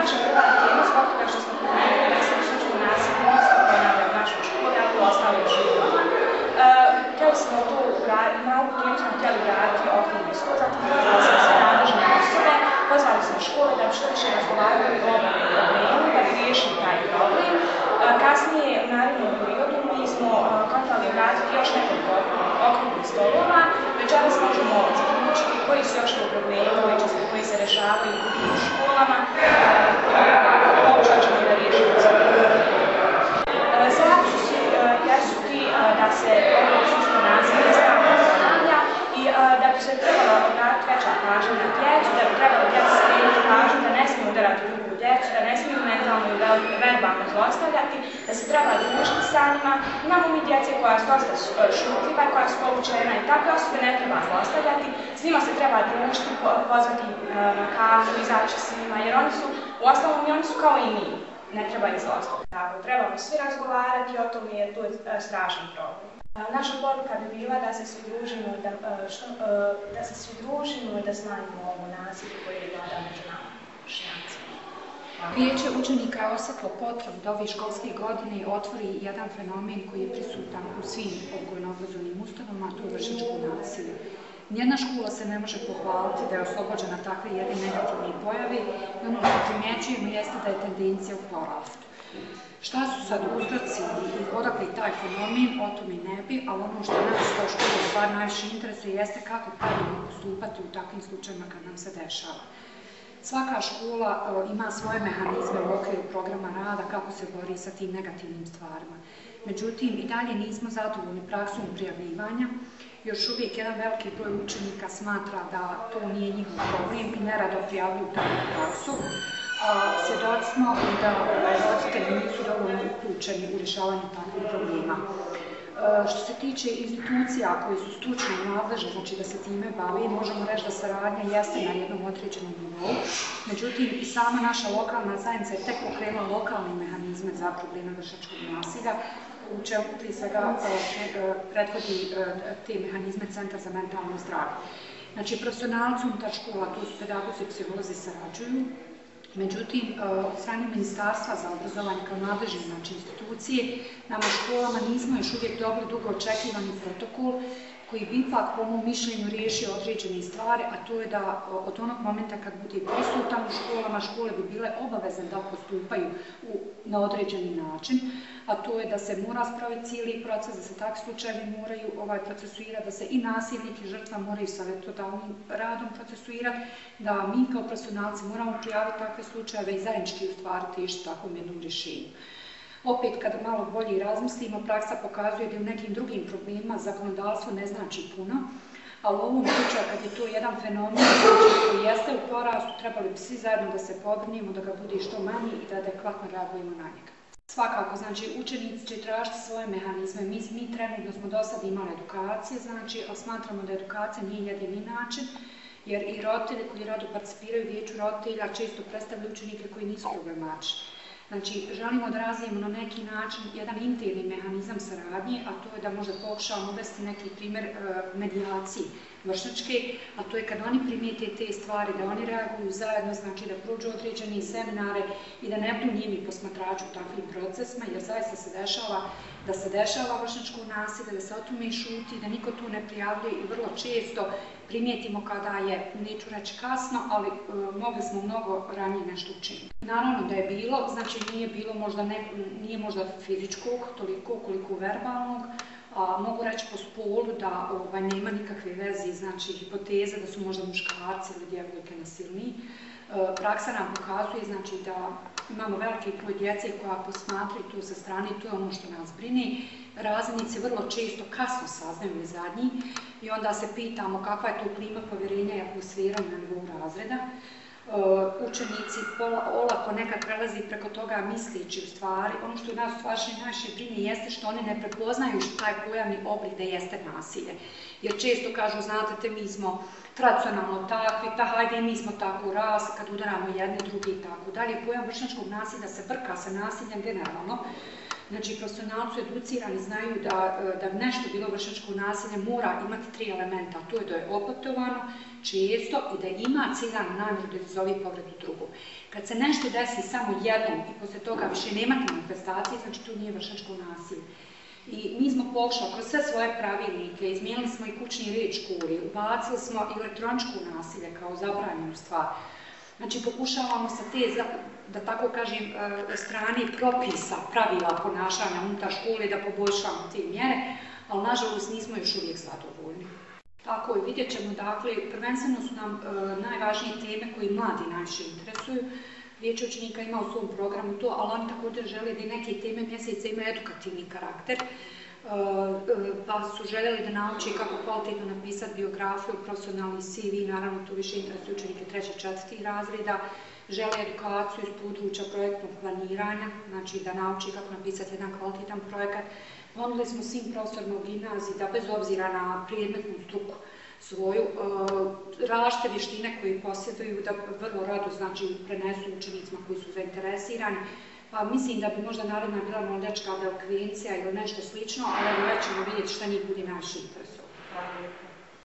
naša prva tema zbog toga što smo primetili da se vršnjačko nasilje isto ponavlja u našoj školi, ali i u ostalim školama. Htjeli smo tu, na ovu temu smo htjeli uraditi okrugli stol, zatim pozvali smo sve nadležne osobe, pozvali smo škole da bi što više razgovarali o ovom problemu, da bi riješili taj problem. Kasnije, u narednom periodu, mi smo kontrali uraditi još nekoliko okruglih stolova. Večeras možemo zaključiti koji su još to problemi koji se rešavaju u školama, pokušat ćemo da riješimo sve. Zaključci jesu ti da se ovo sudsko nasilje stalno ponavlja i da bi se trebalo obratiti veća pažnja na djecu, da bi trebalo djecu skrenuti pažnju da ne smiju udarati drugu djecu, da ne smiju mentalno i verbalno zlostavljati, da se treba družiti sa njima. Imamo mi djece koja su dosta šutljiva, koja su povučena i takve osobe ne treba zlostavljati. S njima se treba družiti, pozvati na kafu, izaći s njima, jer oni su, uostalom i oni su kao i mi. Ne treba ih zlostavljati. Tako, trebamo svi razgovarati o tome jer tu je strašan problem. Naša poruka bi bila da se svi družimo i da smanjimo ovo nasilje koje je vlada među nama, vršnjacima. Vijeće učenika je osjetilo potrebu da ove školske godine otvori jedan fenomen koji je prisutan u svim odgojno-obrazovnim ustanovama, a to je vršnjačko nasilje. Nijedna škola se ne može pohvaliti da je oslobođena takve jedne negativne pojave i ono što primjećujemo jeste da je tendencija u porastu. Šta su sad uzroci i odakle taj fenomen, o tome ne bi, ali ono što nas kao škola stvar najviše interesuje jeste kako pravilno postupati u takvim slučajima kad nam se dešava. Svaka škola ima svoje mehanizme u okviru programa rada kako se bori sa tim negativnim stvarima. Međutim, i dalje nismo zadovoljni praksom prijavljivanja. Još uvijek jedan veliki broj učenika smatra da to nije njihov problem i nerado prijavljuju takvu praksu. Svjedoci smo da roditelji nisu dovoljno uključeni u rješavanju takvih problema. Što se tiče institucija koje su stručno nadležne, znači da se time bavi, možemo reći da saradnja jeste na jednom određenom nivou. Međutim, i sama naša lokalna zajednica je tek pokrenula lokalne mehanizme za probleme vršnjačkog nasilja, u čemu prije svega prethodi te mehanizme Centar za mentalno zdravlje. Znači, profesionalci unutar škola, tu su pedagozi i psiholozi sarađuju. Međutim, od strane Ministarstva za obrazovanje kao nadležne institucije, nama školama nismo još uvijek dobili dugo očekivani protokol koji bi ipak po mom mišljenju riješio određene stvari, a to je da od onog momenta kad bude prisutan u školama, škole bi bile obavezne da postupaju na određeni način, a to je da se mora spraviti cijeli proces, da se takvi slučajevi moraju procesuirati, da se i nasilnik i žrtva moraju savjetodavnim radom procesuirati, da mi kao profesionalci moramo prijaviti takve slučajeve i zajednički u stvari težiti takvom jednom rješenju. Opet, kad malo bolje razmislimo, praksa pokazuje da u nekim drugim problemima zakonodavstvo ne znači puno, ali u ovom slučaju, kad je to jedan fenomen koji jeste u porastu, trebali bi svi zajedno da se pobrinimo, da ga bude što manji i da adekvatno reagujemo na njega. Svakako, znači, učenici će tražiti svoje mehanizme. Mi trenutno smo do sada imali edukacije, znači, ali smatramo da edukacija nije jedini način, jer i roditelji koji rado participiraju u vijeću roditelja često predstavljaju učenike koji nisu problematični. Znači, želimo da razvijemo na neki način jedan interni mehanizam saradnje, a to je da možda pokušavamo uvesti neki primjer medijacije vršnjačke, a to je kad oni primijete te stvari, da oni reaguju zajedno, znači da prođu određene seminare i da ne budu njimi posmatrači u takvim procesima, jer zaista se dešava vršnjačko nasilje, da se o tome šuti, da niko tu ne prijavljuje i vrlo često primijetimo kada je, neću reći kasno, ali mogli smo mnogo ranije nešto učiniti. Naravno da je bilo, znači nije možda fizičkog, toliko koliko verbalnog, mogu reći po spolu da nema nikakve veze, znači hipoteze da su možda muškarci ili djevojke nasilniji. Praksa nam pokazuje znači, da imamo veliki broj djece koja posmatraju tu sa strane i to je ono što nas brine. Razrednici vrlo često kasno saznaju zadnji i onda se pitamo kakva je to klima povjerenja i atmosfera na nivou razreda. Učenici olako nekad prelazi preko toga misleći u stvari. Ono što nas u stvari najviše brine jeste što oni ne prepoznaju taj pojavni oblik da jeste nasilje. Jer često kažu, znate, mi smo tradicionalno takvi, pa hajde mi smo tako rasli kad udaramo jedni drugi i tako dalje. Pojam vršnjačkog nasilja se brka sa nasiljem generalno. Znači, profesionalci educirani znaju da bi nešto bilo vršnjačko nasilje mora imati 3 elementa, to je da je opetovano, često i da ima ciljanu namjeru da izazove povredu drugu. Kad se nešto desi samo jednom i posle toga više nemate manifestacije, znači to nije vršnjačko nasilje. I mi smo pokušali kroz sve svoje pravilnike, izmijenili smo i kućni red školi, ubacili smo i elektroničko nasilje kao zabranjenu stvar. Znači, pokušavamo sa te, da tako kažem, strane propisa, pravila ponašanja unutar škole da poboljšamo te mjere, ali nažalost nismo još uvijek zadovoljni. Tako je, vidjet ćemo, dakle, prvenstveno su nam najvažnije teme koje mladi najviše interesuju. Vijeće učenika ima u svom programu to, ali oni također žele da neke teme mjeseca imaju edukativni karakter, pa su željeli da nauči kako kvalitetno napisati biografiju, profesionalni CV, naravno to više interesuje učenike 3. i 4. razreda, žele edukaciju iz područja projektnog planiranja, znači da nauči kako napisati jedan kvalitetan projekat. Ponudili smo svim profesorima u gimnaziji da bez obzira na predmetnu struku svoju različite vještine koje posjeduju da vrlo rado znači prenesu učenicima koji su zainteresirani. Pa mislim da bi možda naredna bila mladačka delokvencija ili nešto slično, ali već ćemo vidjeti šta njih bude najviše interesovalo.